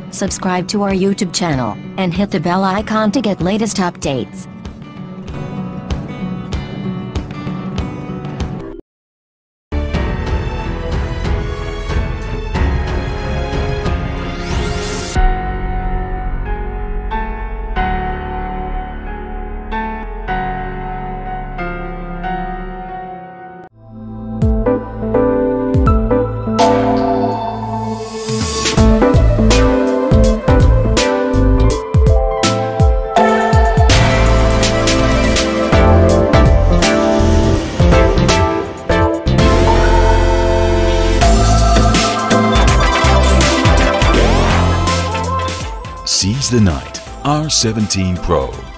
subscribe to our YouTube channel, and hit the bell icon to get latest updates. Seize the night. R17 Pro.